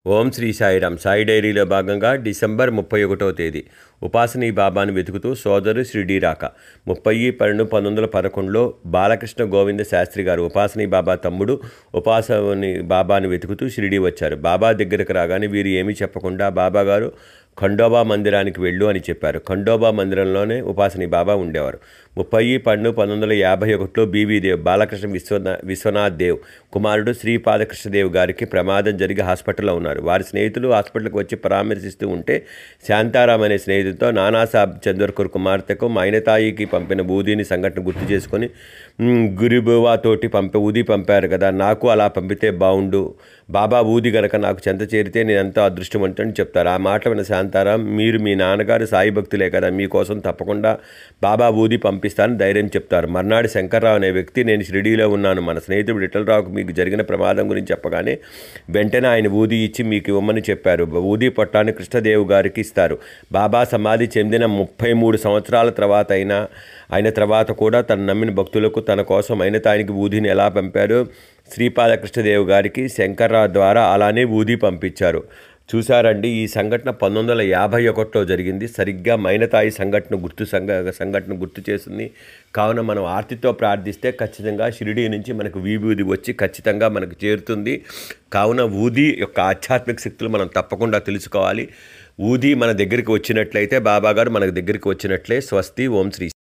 ఓం శ్రీ సాయిరామ్. సాయి డైరీలో భాగంగా డిసెంబర్ 31వ తేదీ ఉపాసనీ బాబాను వెతుకుతూ సోదరు షిరిడీ రాక. 30/12/1911లో బాలకృష్ణ గోవింద శాస్త్రి గారు ఉపాసనీ బాబా తమ్ముడు ఉపాసనీ బాబాను వెతుకుతూ షిరిడీ వచ్చారు. బాబా దగ్గరకు రాగానే వీరు ఏమీ చెప్పకుండా బాబా గారు ఖండోబా మందిరానికి వెళ్ళు అని చెప్పారు. ఖండోబా మందిరంలోనే ఉపాసనీ బాబా ఉండేవారు. 30/12/1951లో బీవీ దేవ్ బాలకృష్ణ విశ్వనాథ్ దేవ్ కుమారుడు శ్రీపాదకృష్ణదేవ్ గారికి ప్రమాదం జరిగి హాస్పిటల్లో ఉన్నారు. వారి స్నేహితులు హాస్పిటల్కి వచ్చి పరామర్శిస్తూ ఉంటే శాంతారాం అనే స్నేహితుడితో నానాసాబ్ చందోర్కర్ కుమార్తెకు మైనతాయికి పంపిన ఊదీని సంఘటన గుర్తు చేసుకొని గురిబువాతోటి ఊది పంపారు కదా, నాకు అలా పంపితే బాగుండు, బాబా ఊది గనక నాకు చెంత చేరితే నేను ఎంతో అదృష్టవంతుని చెప్తారు. ఆ మాట విన్న శాంతారాం, మీరు మీ నాన్నగారు సాయి భక్తులే కదా, మీకోసం తప్పకుండా బాబా ఊది పంపిస్తానని ధైర్యం చెప్తారు. మర్నాడు శంకర్రావు అనే వ్యక్తి, నేను షిరిడీలో ఉన్నాను, మన స్నేహితుడు విఠలరావుకు మీకు జరిగిన ప్రమాదం గురించి చెప్పగానే వెంటనే ఆయన ఊది ఇచ్చి మీకు ఇవ్వమని చెప్పారు. ఊది పొట్టాన్ని కృష్ణదేవ్ గారికి ఇస్తారు. బాబా సమాధి చెందిన 33 సంవత్సరాల తర్వాత అయిన తర్వాత కూడా తను నమ్మిన భక్తులకు తన కోసం మైనతాయికి ఊదిని ఎలా పంపారో శ్రీపాదకృష్ణదేవ్ గారికి శంకర్రావు ద్వారా అలానే ఊది పంపించారు. చూసారండి, ఈ సంఘటన 1951లో జరిగింది. సరిగ్గా మైనతాయి సంఘటన గుర్తు చేస్తుంది. కావున మనం ఆర్తితో ప్రార్థిస్తే ఖచ్చితంగా షిరిడీ నుంచి మనకు విభూది వచ్చి ఖచ్చితంగా మనకు చేరుతుంది. కావున ఊది యొక్క ఆధ్యాత్మిక శక్తులు మనం తప్పకుండా తెలుసుకోవాలి. ఊది మన దగ్గరికి వచ్చినట్లయితే బాబాగారు మనకు దగ్గరికి వచ్చినట్లే. స్వస్తి. ఓం శ్రీ